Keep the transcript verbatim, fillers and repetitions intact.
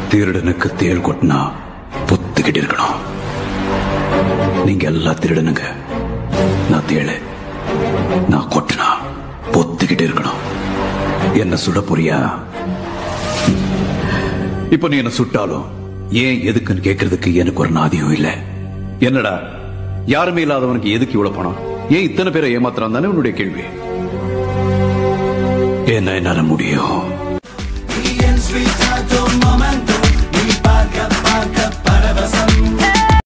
திருடனுக்கு தேள் கொட்டினா பொத்துக்கிட்டு இருக்கணும். நீங்க எல்லாம் திருடனுங்க, நான் தேளு. நான் கொட்டினா பொத்துக்கிட்டு இருக்கணும். என்ன சுட போறியா? இப்ப நீ என்ன சுட்டாலும் ஏன் எதுக்குன்னு கேட்கறதுக்கு எனக்கு ஒரு நாதியும் இல்ல. என்னடா யாருமே இல்லாதவனுக்கு எதுக்கு இவ்வளவு பணம், ஏன் இத்தனை பேரை ஏமாத்துறான் தானே உன்னுடைய கேள்வி. என்ன என்னால முடியும்.